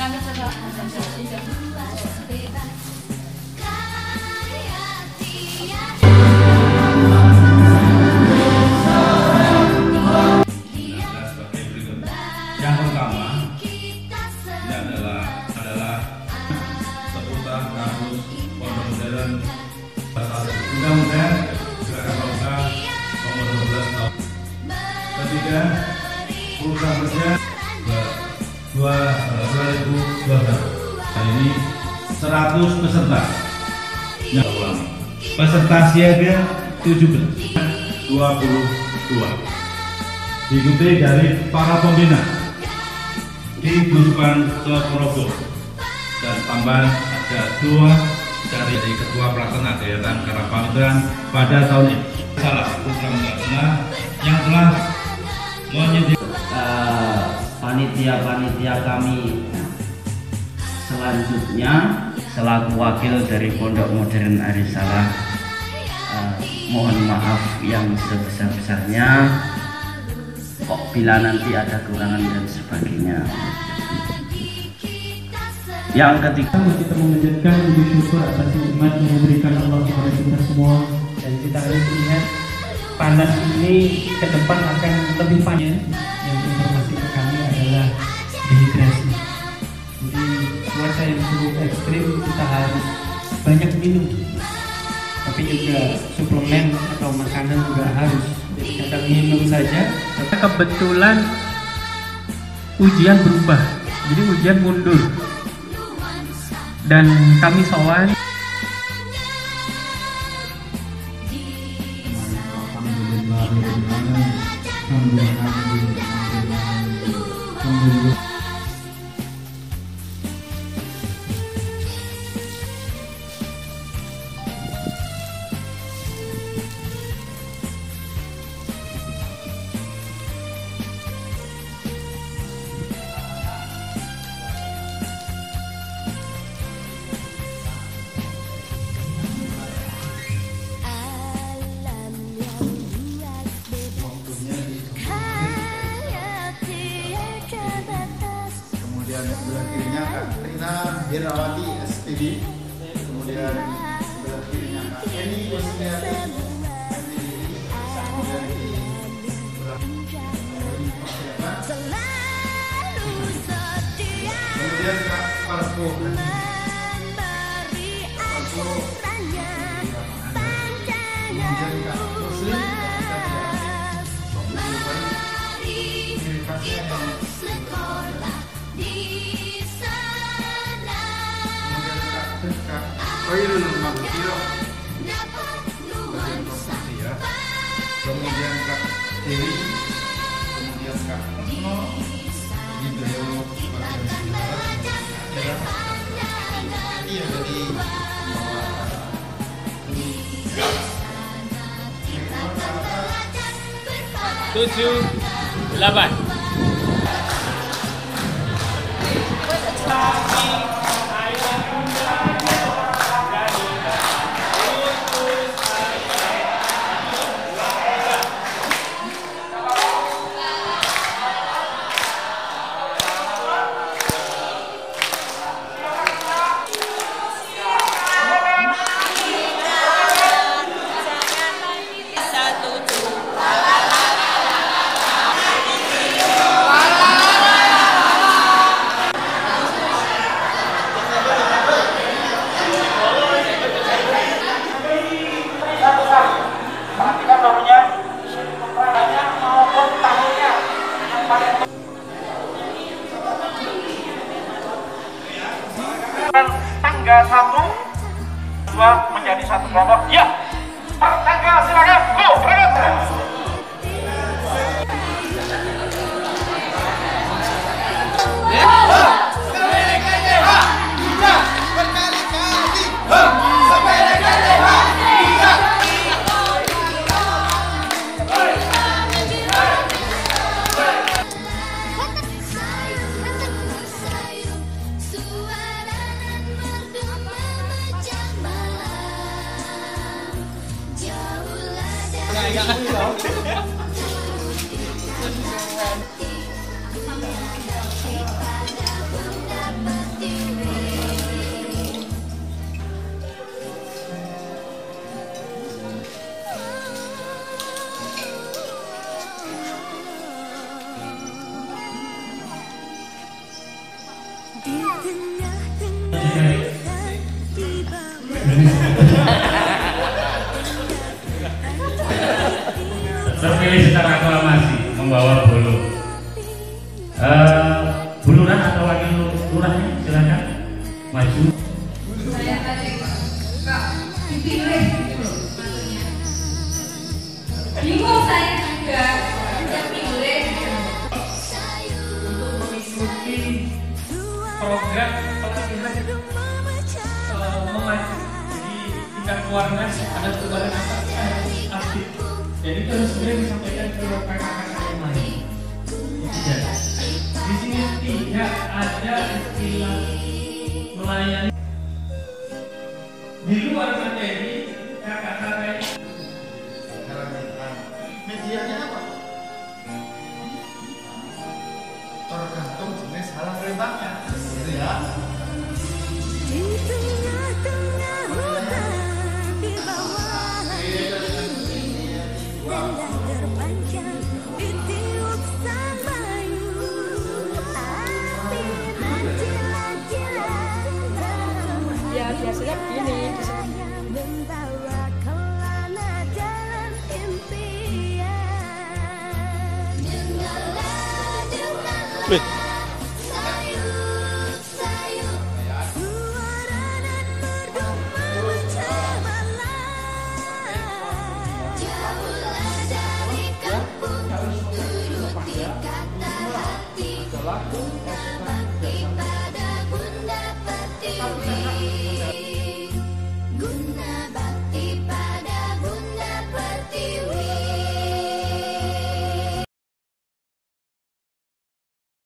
Yang pertama, ini adalah seputar kasus pondok modern Undang-Undang Gerakan Bangsa nomor 12 tahun. Ketiga, program kerja 2012. Hari ini 100 peserta. Yang ulang. Peserta siaga 17, 22. Diikuti dari para pembina di Gusupan Seporogo, dan tambahan ada 2 dari ketua pelaksana kegiatan Karang Pamitraan pada tahun ini. Salah program benar yang telah menyediakan panitia kami selanjutnya selaku wakil dari Pondok Modern Arisalah, mohon maaf yang sebesar-besarnya bila nanti ada kekurangan dan sebagainya. Yang ketiga, kita memanjatkan puji syukur atas nikmat yang diberikan Allah kepada kita semua, dan kita harus lihat panas ini ke depan akan lebih panas. Yang informasi ke kami adalah dehidrasi. Jadi cuaca yang cukup ekstrim, kita harus banyak minum, tapi juga suplemen atau makanan juga harus. Jadi kita minum saja. Kebetulan ujian berubah, jadi ujian mundur, dan kami sowan. Sebelah kirinya Kak Rina Herawati SPD, kemudian sebelah kirinya Kak Eni Kusniati, kemudian di sebelah kemudian Kak Parko, kemudian Kak Muslim, Khairul Maghfirah, kemudian Kak Dewi, kemudian Kak Retno, ini beliau iya dari 7, 8. Tangga 1, 2 menjadi satu kelompok. Ya, tangga silakan. Go, berangkat. Jangan terpilih secara aklamasi membawa bolo. Bu Lurah atau Wakil Lurahnya silakan maju. Saya tadi kak dipilih gitu loh maksudnya. Bingung saya juga yang pilih Untuk mengikuti program pelatihan memacu di tingkat keluarga ada perubahan apa aktif. Jadi itu harus segera disampaikan ke kakak-kakak yang lain. Ya. Di sini tidak ada istilah melayani di luar materi kakak-kakak. Medianya apa? Tergantung jenis halang rintangnya, gitu ya. Di tengah-tengah hutan, di bawah dendang terpanjang di tiup sang bayu, api menjilat-jilat. ya biasanya begini Membawa kelana dalam impian.